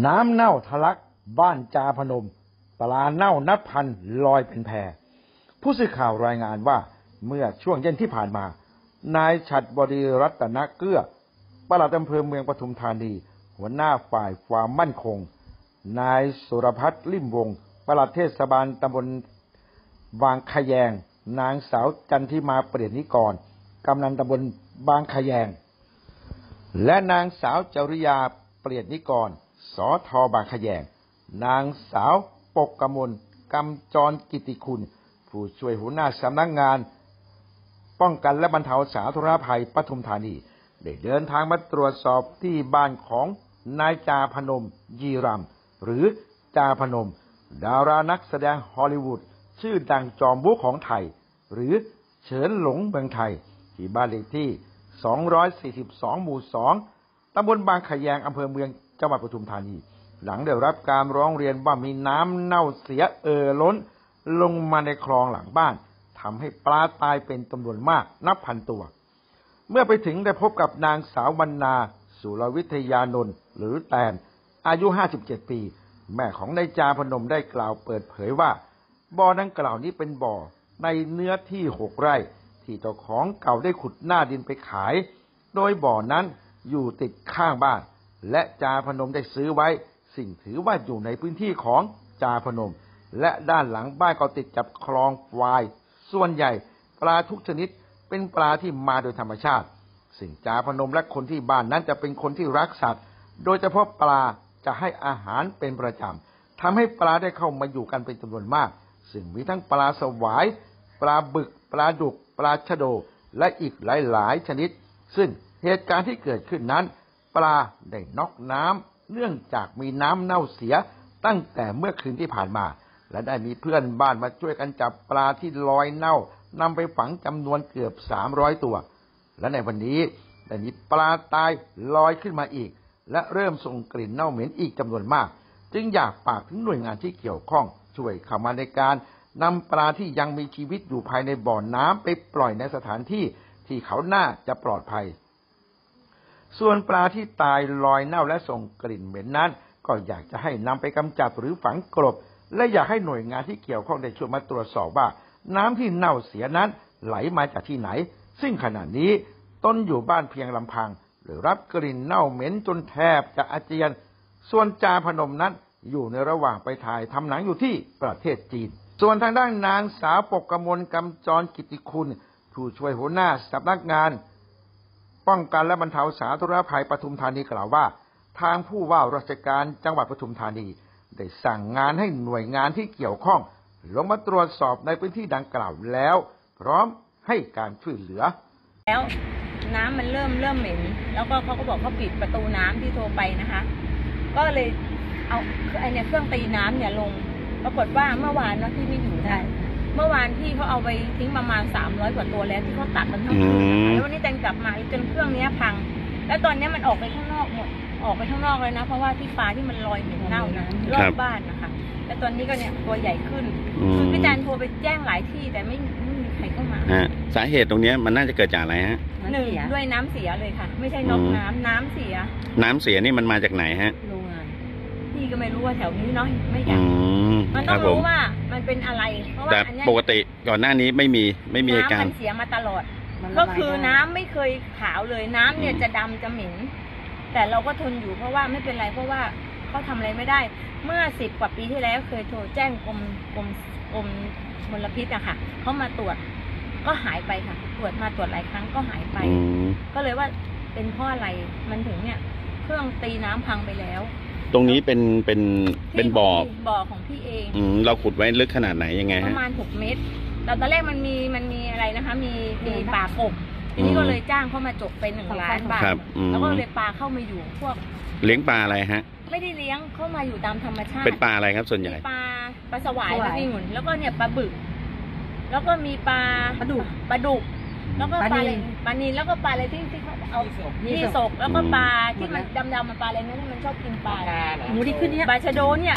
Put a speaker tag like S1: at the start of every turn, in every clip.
S1: น้ำเน่าทะลักบ้านจาพนมปลาเน่านับพันลอยเป็นแพผู้สื่อข่าวรายงานว่าเมื่อช่วงเย็นที่ผ่านมานายฉัตรบดีรัตนเกื้อปลัดอำเภอเมืองปทุมธานีหัวหน้าฝ่ายความมั่นคงนายสุรพัฒน์ลิ่มวงศ์ปลัดเทศบาลตำบลบางขะแยงนางสาวจันทิมาเปลี่ยนนิกรกำนันตำบลบางขะแยงและนางสาวจริยาเปลี่ยนนิกรสทบางขะแยงนางสาวปกกมลกำจรกิติคุณผู้ช่วยหัวหน้าสำนักงานป้องกันและบรรเทาสาธารณภัยปทุมธานีได้เดินทางมาตรวจสอบที่บ้านของนายจาพนมยีรัมหรือจาพนมดารานักแสดงฮอลลีวูดชื่อดังจอมบู๊ของไทยหรือเฉินหลงเมืองไทยที่บ้านเลขที่242หมู่2ตำบลบางขะแยงอำเภอเมืองจังหวัดปทุมธานีหลังได้รับการร้องเรียนว่ามีน้ำเน่าเสียล้นลงมาในคลองหลังบ้านทำให้ปลาตายเป็นจำนวนมากนับพันตัวเมื่อไปถึงได้พบกับนางสาววรรณาสุรวิทยานนท์หรือแตนอายุ57ปีแม่ของนายจาพนมได้กล่าวเปิดเผยว่าบ่อดังกล่าวนี้เป็นบ่อในเนื้อที่6 ไร่ที่เจ้าของเก่าได้ขุดหน้าดินไปขายโดยบ่อนั้นอยู่ติดข้างบ้านและจาพนมได้ซื้อไว้สิ่งถือว่าอยู่ในพื้นที่ของจาพนมและด้านหลังบ้านก็ติดกับคลองวายส่วนใหญ่ปลาทุกชนิดเป็นปลาที่มาโดยธรรมชาติซึ่งจาพนมและคนที่บ้านนั้นจะเป็นคนที่รักสัตว์โดยเฉพาะปลาจะให้อาหารเป็นประจำทำให้ปลาได้เข้ามาอยู่กันเป็นจำนวนมากซึ่งมีทั้งปลาสวายปลาบึกปลาดุกปลาชะโดและอีกหลายชนิดซึ่งเหตุการณ์ที่เกิดขึ้นนั้นปลาได้น็อกน้ำเนื่องจากมีน้ำเน่าเสียตั้งแต่เมื่อคืนที่ผ่านมาและได้มีเพื่อนบ้านมาช่วยกันจับปลาที่ลอยเน่านำไปฝังจำนวนเกือบ300ตัวและในวันนี้ได้มีปลาตายลอยขึ้นมาอีกและเริ่มส่งกลิ่นเน่าเหม็นอีกจำนวนมากจึงอยากฝากถึงหน่วยงานที่เกี่ยวข้องช่วยเข้ามาในการนำปลาที่ยังมีชีวิตอยู่ภายในบ่อน้ำไปปล่อยในสถานที่ที่เขาน่าจะปลอดภัยส่วนปลาที่ตายลอยเน่าและส่งกลิ่นเหม็นนั้นก็อยากจะให้นำไปกำจัดหรือฝังกลบและอยากให้หน่วยงานที่เกี่ยวข้องได้ช่วยมาตรวจสอบว่าน้ำที่เน่าเสียนั้นไหลมาจากที่ไหนซึ่งขณะนี้ตนอยู่บ้านเพียงลำพังหรือรับกลิ่นเน่าเหม็นจนแทบจะอาเจียนส่วนจาพนมนั้นอยู่ในระหว่างไปถ่ายทำหนังอยู่ที่ประเทศจีนส่วนทางด้านนางสาวปกกมลกำจรกิติคุณผู้ช่วยหัวหน้าสำนักงานป้องกันและบรรเทาสาธารณภัยปทุมธานีกล่าวว่าทางผู้ว่าราชการจังหวัดปทุมธานีได้สั่งงานให้หน่วยงานที่เกี่ยวข้องลงมาตรวจสอบในพื้นที่ดังกล่าวแล้วพร้อมให้การช่วยเหลือ
S2: แล้วน้ำมันเริ่มเหม็นแล้วก็เขาก็บอกเขาปิดประตูน้ำที่โทรไปนะคะก็เลยเอาไอเนี่ยเครื่องตีน้ำเนี่ยลงปรากฏว่าเมื่อวานที่ไม่อยู่ได้เมื่อวานที่เขาเอาไปทิ้งประมาณ300 กว่าตัวแล้วที่เขาตัดมันทั้งคืนแล้ววันนี้แตงกลับมาจนเครื่องนี้พังแล้วตอนนี้มันออกไปข้างนอกหมดออกไปข้างนอกเลยนะเพราะว่าที่ปลาที่มันลอยเหม็นเน่านะรอบบ้านนะคะแต่ตอนนี้ก็เนี่ยตัวใหญ่ขึ้นคือพี่แตนโทรไปแจ้งหลายที่แต่ไม่มีใครเข้ามา
S3: สาเหตุตรงนี้มันน่าจะเกิดจากอะไรฮะ
S2: 1ด้วยน้ำเสียเลยค่ะไม่ใช่นอกน้ำเสียนี่
S3: มันมาจากไหนฮะ
S2: โรงงานพี่ก็ไม่รู้ว่าแถวนี้เนาะไม่อยากมันต้องรู้ว่ามันเป็นอะไรเพราะว่า
S3: แต่ปกติก่อนหน้านี้ไม่มี
S2: อาการมันเสียมาตลอดก็คือน้ำไม่เคยขาวเลยน้ำเนี่ยจะดำจะเหม็นแต่เราก็ทนอยู่เพราะว่าไม่เป็นไรเพราะว่าเขาทำอะไรไม่ได้เมื่อ10 กว่าปีที่แล้วเคยโทรแจ้งกรมมลพิษอะค่ะเขามาตรวจก็หายไปค่ะตรวจหลายครั้งก็หายไปก็เลยว่าเป็นเพราะอะไรมันถึงเนี่ยเครื่องตีน้ำพังไปแล้ว
S3: ตรงนี้เป็นบ่อ
S2: ของพี่เอง
S3: เราขุดไว้ลึกขนาดไหนยังไง
S2: ประมาณ6 เมตรแต่ตอนแรกมันมีอะไรนะคะมีปลากบทีนี้ก็เลยจ้างเข้ามาจกไป1 ล้านบาทแล้วก็เลยปลาเข้ามาอยู่พวก
S3: เลี้ยงปลาอะไรฮะ
S2: ไม่ได้เลี้ยงเข้ามาอยู่ตามธรรมชาติ
S3: เป็นปลาอะไรครับส่วนใหญ่
S2: ปลาสวายปลาที่หมุนแล้วก็เนี่ยปลาบึกแล้วก็มีปลาดุกแล้วก็ปลานิลแล้วก็ปลาอะไรที่เขาเอาที่ศกแล้วก็ปลาที่มันดำๆมันปลาอะไรนั่นที่มันชอบกินปลา
S4: หมูที่ขึ้นเนี่ย
S2: ปลาชะโดเนี่ย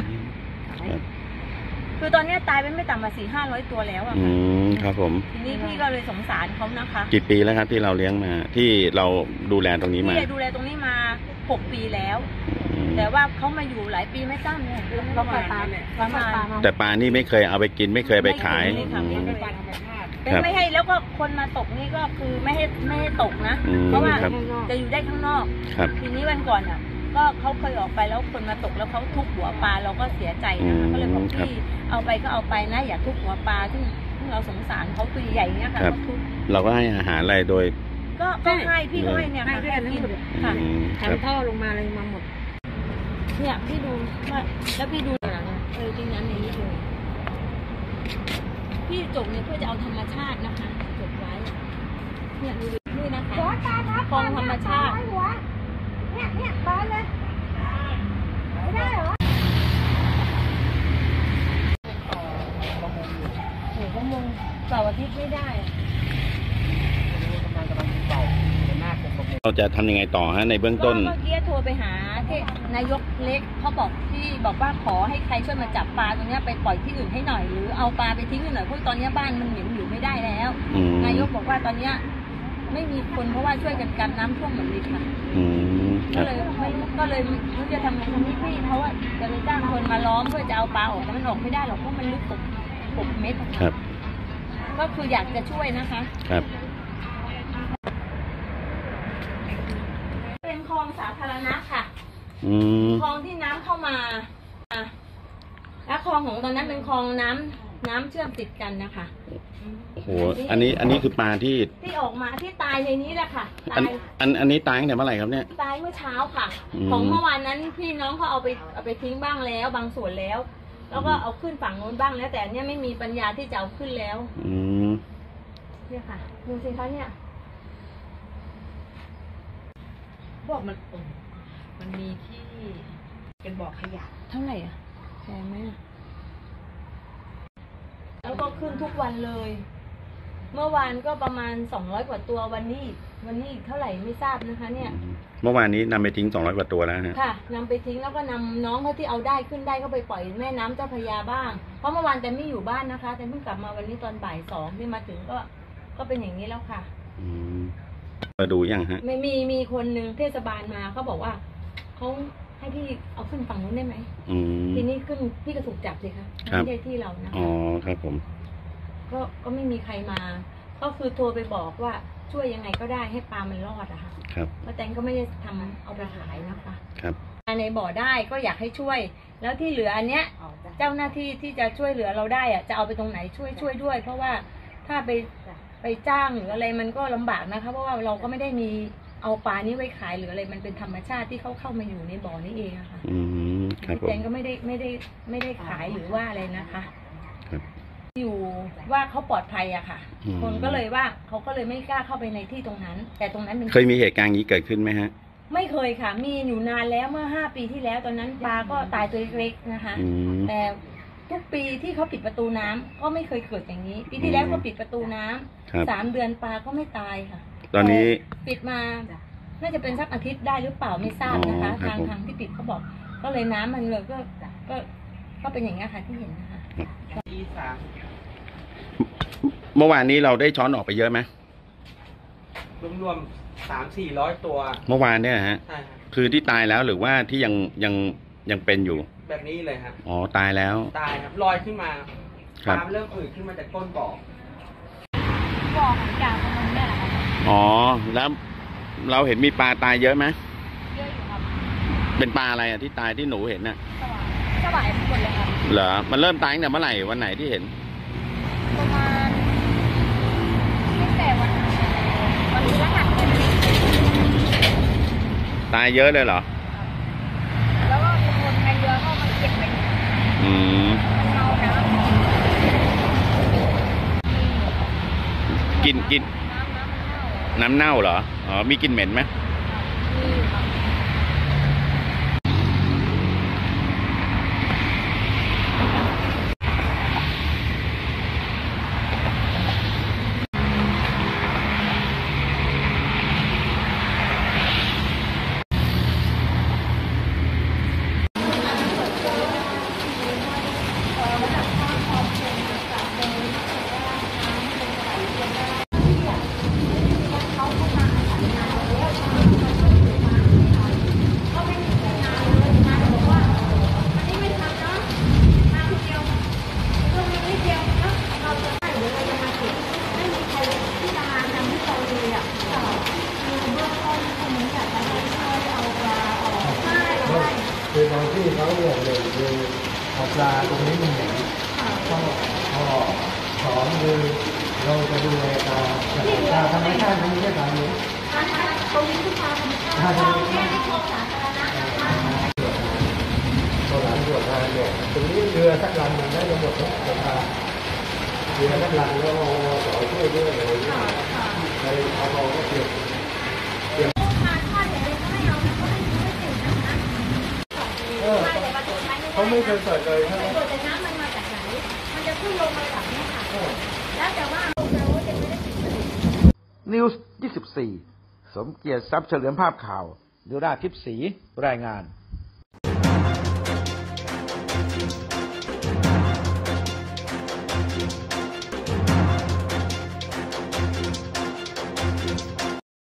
S2: คือตอนนี้ตายไปไม่ต่ำกว่า400-500 ตัวแล้วอะค่ะ
S3: ครับผม
S2: ทีนี้พี่ก็เลยสงสารเขานะคะ
S3: กี่ปีแล้วครับที่เราเลี้ยงมาที่เราดูแลตรงนี้มา
S2: พี่ดูแลตรงนี้มา6 ปีแล้วแต่ว่าเขามาอยู่หลายปีไม่ทราบเนี่ยเขาปล่อยปลาประมาณ
S3: แต่ปลานี่ไม่เคยเอาไปกินไม่เคยไปขาย
S2: ไม่เคย
S3: อืม
S2: เป็นปลาธรรมชาติ
S3: ครับ
S2: ไม่ให้แล้วก็คนมาตกนี่ก็คือไม่ให้ตกนะ
S3: อืม
S2: เพราะว่า
S3: ครับ
S2: จะอยู่ได้ข้างนอก
S3: ครับ
S2: ทีนี้วันก่อนอ่ะ ก็เขาเคยออกไปแล้วคนมาตกแล้วเขาทุบหัวปลาเราก็เสียใจนะคะก็เลยบอกพี่เอาไปก็เอาไปนะอย่าทุบหัวปลาซึ่งเราสงสารเขาตัวใหญ่เนี่ยค่ะ
S3: ครับ
S2: เขาทุบ
S3: เราก็ให้อาหารอะไรโดย
S2: ก็ให้พี่ก็ให้เนี่ยค่ะให้กินค่ะ
S3: อืมครับ
S4: ทำท่อลงมาเลยมาหมด
S2: เนี่ยพี่ดูว่าแล้วพี่ดูหลังจริงนั้นอย่างนี้เลยพี่จบเนี่ยเพื่อจะเอาธรรมชาตินะคะจบไว้เนี่ยดูนี่นะคะคลองธรรมชาติ
S4: เนี่ยบอลเลย ไม่ได้เหรอ
S2: โอ้โหมงเสาร์อาทิตย์ไม่ได้อะ
S3: เราจะทำยังไงต่อฮะในเบื้องต้น
S2: ก็เมื่อกี้โทรไปหาที่นายกเล็กเขาบอกที่บอกว่าขอให้ใครช่วยมาจับปลาตรงเนี้ยไปปล่อยที่อื่นให้หน่อยหรือเอาปลาไปทิ้งให้หน่อยเพราะตอนนี้บ้านมันเหม็นอยู่ไม่ได้แล้ว
S3: อืม
S2: นายกบอกว่าตอนเนี้ยไม่มีคนเพราะว่าช่วยกันน้ำท่วมเหมือนนี้ค่ะ
S3: อืมค
S2: ก็
S3: รับ
S2: เลยไม่รู้จะทำไงทำนี่พี่เพราะว่าจะไปจ้างคนมาล้อมเพื่อจะเอาปลาออกแต่มันออกไม่ได้หรอกเพราะมันลึก6 เมตรอะ
S3: ครับ
S2: ก็คืออยากจะช่วยนะคะ
S3: ครับ
S2: เป็นคลองสาธารณะค่ะ
S3: อืม
S2: คลองที่น้ำเข้ามาอ่ะและคลองของตอนนั้นเป็นคลองน้ำเชื่อมติดกันนะคะ
S3: โอ้โหอันนี้คือปลาที่
S2: ที่ออกมาที่ตายในนี้แหละค่ะ
S3: อั
S2: ตาน ย
S3: อันนี้ตายตั้งแต่เมื่อไหร่ครับเนี่ย
S2: ตายเมื่อเช้าค่ะ
S3: อืม
S2: ของเมื่อวานนั้นพี่น้องเขาเอาไปทิ้งบ้างแล้ว บางส่วนแล้ว แล้วก็เอาขึ้นฝั่งโน้นบ้างแล้ว แต่อันเนี้ยไม่มีปัญญาที่จะเอาขึ้นแล้ว
S3: อืม
S2: เนี่ยค่ะดูสิคะเนี่ย
S4: บอกมันมีที่เป็นบ่อขยะ
S2: เท่าไหร่อ่ะแพงไหมอะแล้วก็ขึ้นทุกวันเลย เมื่อวานก็ประมาณ200 กว่าตัววันนี้อีกเท่าไหร่ไม่ทราบนะคะ เนี่ย
S3: เมื่อวานนี้นำไปทิ้ง200 กว่าตัวแล้วฮะ
S2: ค่ะนำไปทิ้งแล้วก็นำน้องเขาที่เอาได้ขึ้นได้ก็ไปปล่อยแม่น้ำเจ้าพระยาบ้างเพราะเมื่อวานแต่ไม่อยู่บ้านนะคะ แต่เพิ่งกลับมาวันนี้ตอนบ่าย2ที่มาถึงก็เป็นอย่างนี้แล้วค่ะ
S3: อืมมาดูยังฮะ
S2: ไม่มีคนหนึ่งเทศบาลมาเขาบอกว่าเขาให้พี่เอาขึ้นฝั่งนู้นได้ไหม
S3: อืม
S2: ทีนี้ขึ้นพี่ก็ถูกจับสิคะ
S3: ครับ
S2: ไม่ใช่ที่เรานะ
S3: อ๋อ
S2: คะ
S3: ครับผม
S2: ก็ไม่มีใครมา ก็คือโทรไปบอกว่าช่วยยังไงก็ได้ให้ปลามันรอดอะค่ะ
S3: ครับ
S2: ป้าแตงก็ไม่ได้ทำเอาไปขายนะคะ
S3: ครับ
S2: ในบ่อได้ก็อยากให้ช่วย แล้วที่เหลืออันเนี้ย เจ้าหน้าที่ที่จะช่วยเหลือเราได้อะจะเอาไปตรงไหนช่วยด้วย เพราะว่าถ้าไปจ้างหรืออะไรมันก็ลำบากนะคะ เพราะว่าเราก็ไม่ได้มีเอาปลานี้ไว้ขายหรืออะไรมันเป็นธรรมชาติที่เขาเข้ามาอยู่ในบ่อนี้เองอะค่ะ
S3: อืมครับผม
S2: แจงก็ไม่ได้ขายหรือว่าอะไรนะคะ
S3: ครับ
S2: อยู่ว่าเขาปลอดภัยอะค่ะ
S3: อืม
S2: คนก็เลยว่าเขาก็เลยไม่กล้าเข้าไปในที่ตรงนั้น แต่ตรงนั้นเป็น
S3: เคยมีเหตุการณ์นี้เกิดขึ้นไหมฮะ
S2: ไม่เคยค่ะ มีอยู่นานแล้วเมื่อ5 ปีที่แล้วตอนนั้นปลาก็ตายตัวเล็กๆนะคะ
S3: อืม
S2: แต่ทุกปีที่เขาปิดประตูน้ำก็ไม่เคยเกิดอย่างนี้ ปีที่แล้วก็ปิดประตูน้ำ
S3: ครับ
S2: 3 เดือนปลาก็ไม่ตายค่ะ
S3: ตอนนี้
S2: ปิดมาน่าจะเป็นสักอาทิตย์ได้หรือเปล่าไม่ทราบนะคะ
S3: อ๋อครับ
S2: ทางที่ปิดเขาบอก ก็เลยน้ำมันเลยก็เป็นอย่างนี้ยค่ะที่เห็นนะคะ
S3: เมื่อวานนี้เราได้ช้อนออกไปเยอะไหม
S5: รวมๆ300-400 ตัว
S3: เมื่อวานเนี่ยฮะ
S5: ใช่ครับ
S3: คือที่ตายแล้วหรือว่าที่ยังเป็นอยู่
S5: แบบนี้เลยครับ
S3: อ๋อ ตายแล้ว
S5: ตายครับลอยขึ้นมา
S3: ครับ
S5: ปลาเริ่มอืดขึ้นมาจากก้นบ่อ
S2: บ่อของจ่าพนมเนี่ยแหละค่ะ
S3: อ๋อ แล้วเราเห็นมีปลาตายเยอะไหม
S2: เยอะอยู่ครับ
S3: เป็นปลาอะไรอ่ะที่ตายที่หนูเห็นน่ะ
S2: สวายหมดเลยครับ
S3: เหรอ มันเริ่มตายตั้งแต่เมื่อไหร่วันไหนที่เห็น
S2: ประมาณตั้งแต่วันพฤหัสเลย
S3: ตายเยอะเลยเหรอ
S2: แล้วก็มีคนไทยเรือก็มาเก็บไป
S3: อืม
S2: มันเมาน้ำ
S3: กิน
S2: น้ำมันเน่า
S3: น้ำเน่าเหรอ อ๋อ มีกลิ่นเหม็นไหม
S2: มีครับ
S6: ปลาตรงนี้มันเหม็นต้องสองคือเราจะดูแลปลาธรรมชาติมันไม่ใช่ปลาเลี้ยงตรงนี้คือปลาธรรมชาติตัวหลังตรวจงานเนี่ยตรงนี้เรือสักลำมันได้จะหมดแล้วเรือสักลำแล้วต่อช่วยด้วยอะไรอย่างเงี้ยในเอาก็เกี่ยวเขาไม่เคยเปิดเลยใช่ไหม
S2: แต่น้ำมันมาจากไหนมันจะขึ้นลงมาแบบนี้ค่ะแล้วแต่ว่าเราจะไม่ได้ติด
S1: นิวส์ 24 สมเกียรติทรัพย์เฉลิมภาพข่าวดุราทิพย์ศรีรายงาน